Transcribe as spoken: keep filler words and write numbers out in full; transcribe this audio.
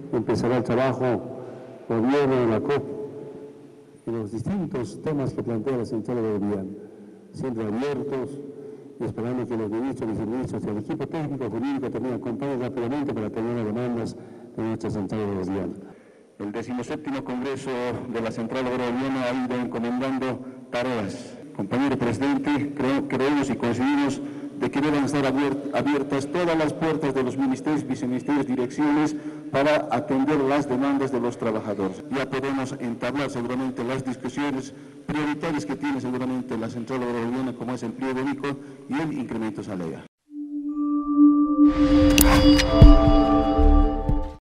empezará el trabajo, gobierno, la C O P, y los distintos temas que plantea la Central Boliviana, siempre abiertos y esperando que los ministros, viceministros y el equipo técnico jurídico también acompañen rápidamente para atender las demandas de nuestra Central Boliviana. El decimoséptimo Congreso de la Central Boliviana ha ido encomendando tareas. Compañero presidente, creo, creemos y coincidimos de que deben estar abiertas todas las puertas de los ministerios, viceministerios, direcciones para atender las demandas de los trabajadores. Ya podemos entablar seguramente las discusiones prioritarias que tiene seguramente la Central Boliviana, como es el pliego único y el incremento salarial.